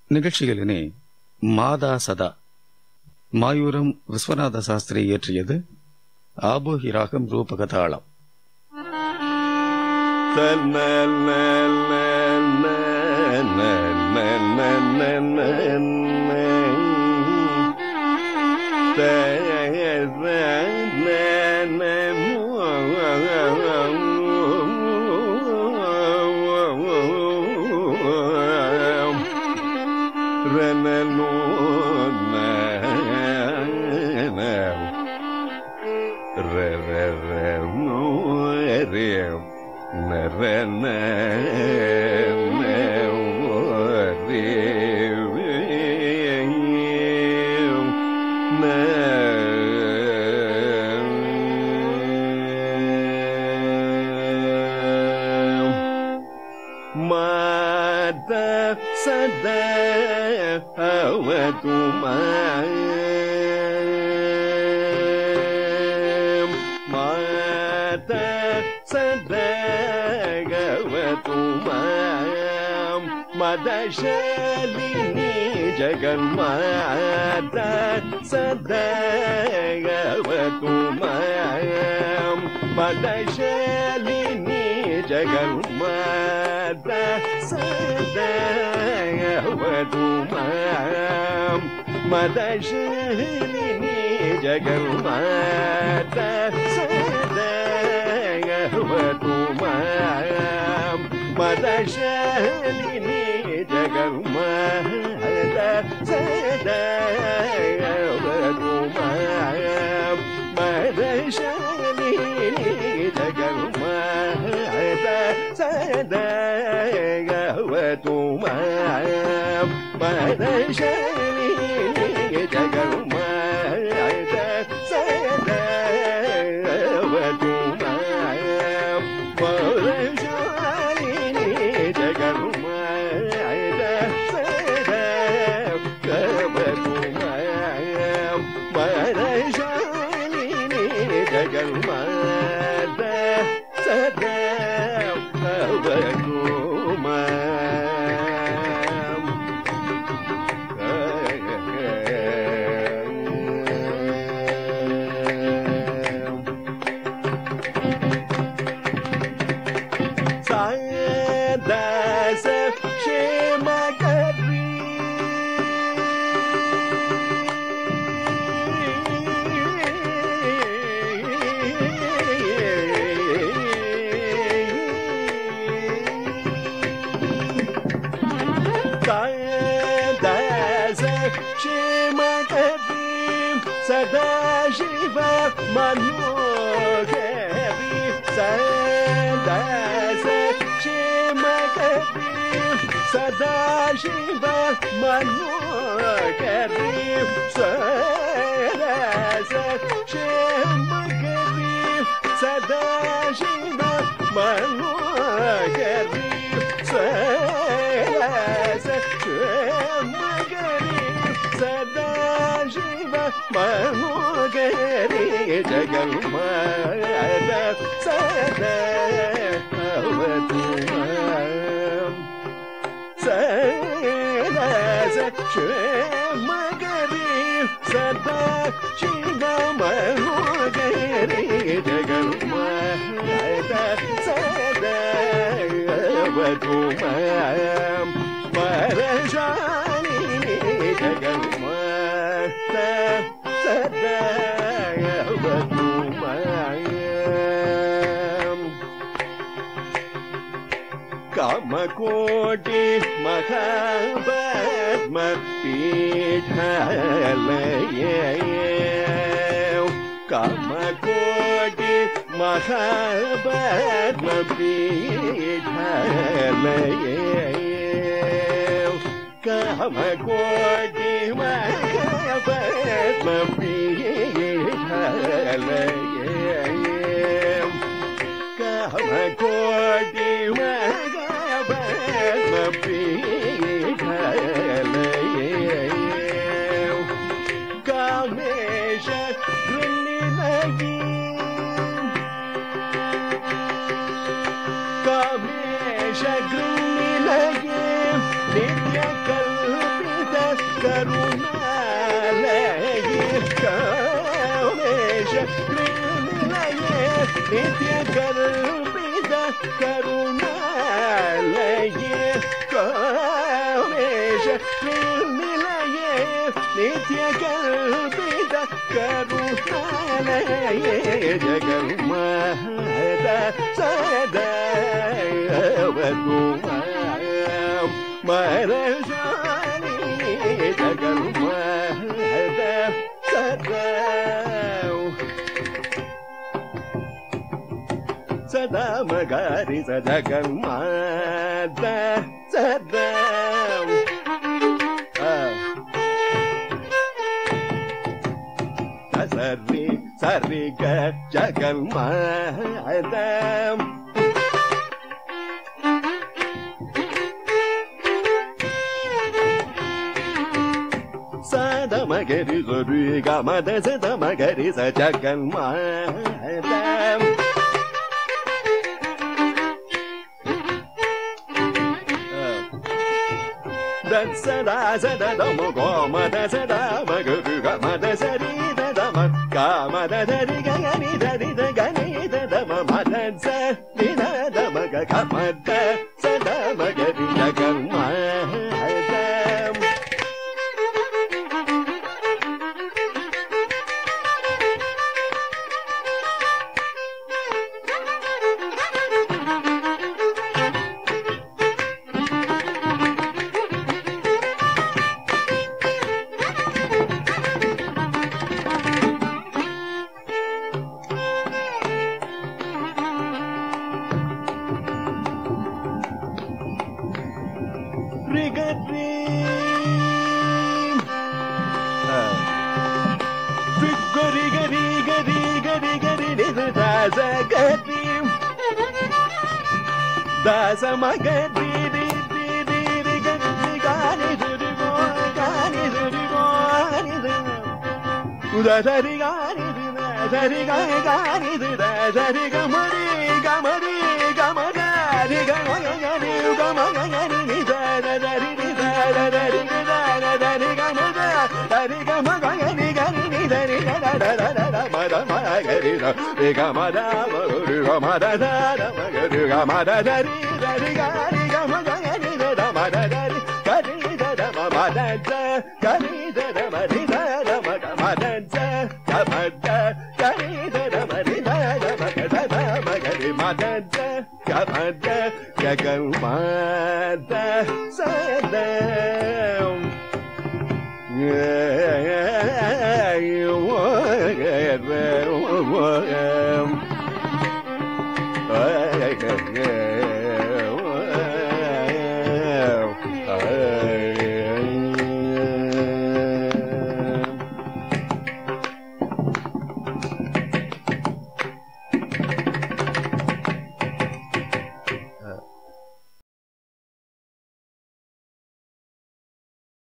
நிகழ்ச்சியில் இனி மாதா சதா மாயூரம் விஸ்வநாத சாஸ்திரி இயற்றியது ஆபோகி ராகம் ரூபகதாளம். मदशालिनी जगन्माता सदा गवतु मां मदशालिनी जगन्माता सदा गवतु मां मदशालिनी जगन्माता सदा गवतु मां मदशालिनी जगन्माता सदा गवतु मां मदशालिनी जगन्माता सदा गवतु मां मदशालिनी जगन्माता सदा गवतु मां मदशालिनी जगन्माता सदा गवतु मां मदशालिनी जगन्माता सदा गवतु सदा शिव मनोहरि सदा शिव सदा शिव मनोहरि सदा शिव मनोहरि सदा शिव मनोहरि जगन्माता सदा गवतु मां सदा सदा शिव मनोहरि जगन्माता सदा गवतु मां मदशालिनी जगन्माता सदा गवतु मां कामकोटि महापद्मपीठालये कामकोटि महापद्मपीठालये कामकोटि महापद्मपीठालये कामकोटि महापद्मपीठालये कामेश गृह्णिलये कामेश गृह्णिलये नित्यकल्पे கருணாலயே காமேஷ கிருணிலயே நித்ய கல்பித கருணாலயே காமேஷ கிருணிலயே நித்ய கல்பித கருணாலயே ஜகன்மாத சதவதுமாம் மரஜானி ஜகன்மாத சதா மகாரி சஜகன்மாத சதா சரி சரிக ஜகன்மாதம் சதமகரி சொருக மத சதமகரி சஜகன்மாதம் சதா சதம கோமத சதா மகருக மத சரி தம காமத தரி கனி தரி கனி தம மத சரி தம கமத சதமகரி ஜகன்மாதம் Dasamagadi gani durigo gani durigo udari gani dari gani dari gamari gamari gamadari gamari gamari ni dari dari dari gamada dari gamagani gani ni dari mada magari gamada gamada magari gamada dari dari gani gamagani gamada dari gani gamada gani gamari gamada gamada gani gamari gamada magari gamada gamada jaganma